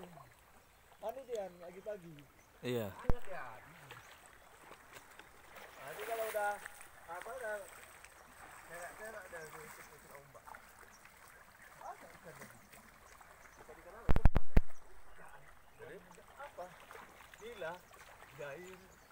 Anu dia lagi pagi. Iya. Banyak ya. Nanti kalau udah apa udah terak-terak dah usik ombak. Apa ikan tadi? Tadi kan apa? Jadi apa? Nila, gair.